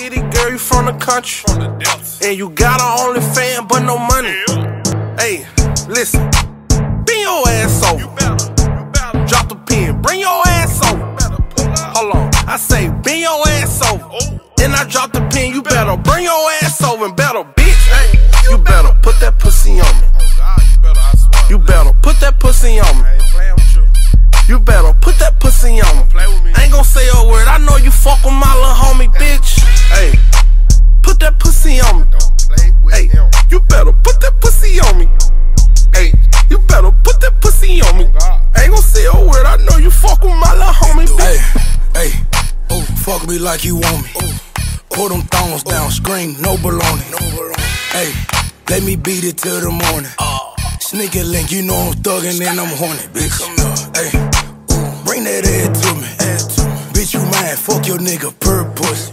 city, girl, you from the country. And you got an OnlyFans, but no money. Hey, listen, bend your ass over. Drop the pen, bring your ass over. Hold on, I say bend your ass over. And I drop the pen, you better bring your ass over and better, bitch. You better put that pussy on me. You better put that pussy on me. You better put that pussy on me. I ain't gon' say a word, I know you fuck with my little homie, bitch. Hey, put that pussy on me. Hey, you better put that pussy on me. Hey, you better put that pussy on me. I ain't gon' say a word, I know you fuck with my little homie, bitch. Hey, oh, fuck me like you want me. Pull them thongs down, scream, no baloney. Hey, let me beat it till the morning. Sneaky link, you know I'm thuggin' and I'm horny, bitch. Hey, bring that head to me. Bitch, you mad, fuck your nigga, purpose.